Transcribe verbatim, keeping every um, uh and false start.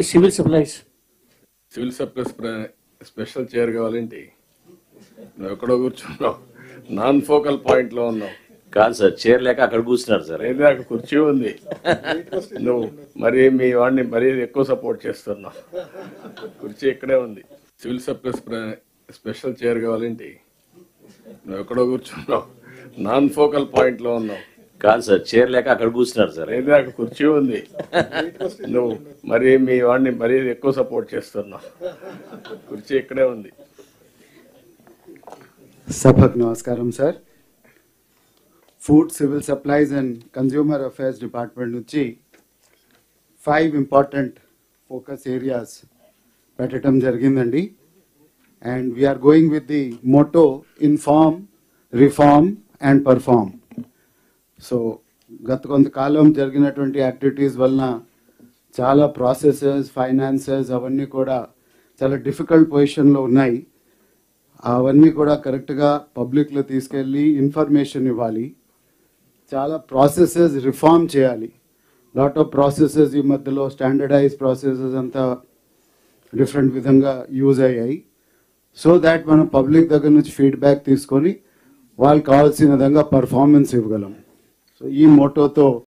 Civil supplies civil supplies special chair కావాలంటే నువ్వు ఎక్కడో కూర్చున్నావు, నాన్ ఫోకల్ పాయింట్ లో ఉన్నావు. కాదు సార్, చైర్ లేక అక్కడ కూర్చున్నారు సార్. అయితే అక్కడ కుర్చీ ఉంది, నువ్వు మరి మీ వాడిని మరీ ఎక్కువ సపోర్ట్ చేస్తున్నావు. కుర్చీ ఇక్కడే ఉంది. సివిల్ సప్లైస్ స్పెషల్ చైర్ కావాలంటే నువ్వు ఎక్కడో కూర్చున్నావు, నాన్ ఫోకల్ పాయింట్ లో ఉన్నావు. కాదు సార్, చైర్ లేక అక్కడ కూర్చున్నారు సార్. అయితే అక్కడ కుర్చీ ఉంది, నువ్వు మరి మీ వాడిని మరీ ఎక్కువ సపోర్ట్ చేస్తున్నావు. కుర్చీ ఇక్కడే ఉంది. సభకు నమస్కారం sir. Food, civil supplies and consumer affairs department నుంచి ఫైవ్ ఇంపార్టెంట్ ఫోకస్ ఏరియాస్ పెట్టడం జరిగిందండి. And we are going with the motto inform, reform and perform. So గత కొంతకాలం జరిగినటువంటి యాక్టివిటీస్ వలన చాలా ప్రాసెసెస్, ఫైనాన్సెస్ అవన్నీ కూడా చాలా డిఫికల్ట్ పొజిషన్లో ఉన్నాయి. అవన్నీ కూడా కరెక్ట్గా పబ్లిక్లో తీసుకెళ్ళి ఇన్ఫర్మేషన్ ఇవ్వాలి. చాలా ప్రాసెసెస్ రిఫార్మ్ చేయాలి. లాట్ ఆఫ్ ప్రాసెసెస్ ఈ మధ్యలో స్టాండర్డైజ్ ప్రాసెసెస్ అంతా డిఫరెంట్ విధంగా యూజ్ అయ్యాయి. సో దాట్ మనం పబ్లిక్ దగ్గర నుంచి ఫీడ్బ్యాక్ తీసుకొని వాళ్ళకి కావాల్సిన విధంగా పర్ఫార్మెన్స్ ఇవ్వగలం. సో ఈ మోటోతో